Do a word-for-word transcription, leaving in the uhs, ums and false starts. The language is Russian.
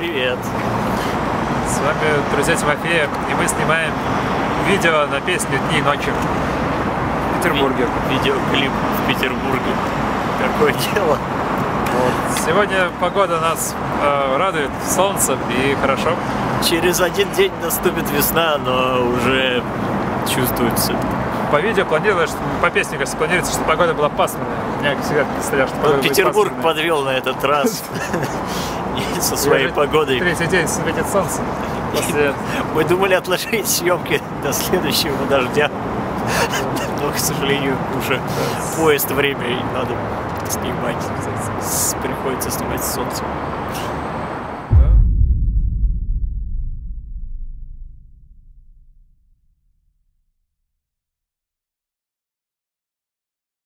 Привет! С вами друзья Тимофея, и мы снимаем видео на песню «Дни и ночи» в Петербурге. Ви видеоклип в Петербурге. Какое дело! Вот. Сегодня погода нас э, радует солнцем и хорошо. Через один день наступит весна, но уже чувствуется. По видео планировалось, что, по песне, кажется, планируется, что погода была пасмурная. Я всегда представлял, что погода будет Петербург пасмурная. подвел на этот раз со своей погодой. Третий день светит солнце. Мы думали отложить съемки до следующего дождя, но, к сожалению, уже поезд время и надо снимать. Приходится снимать с солнцем.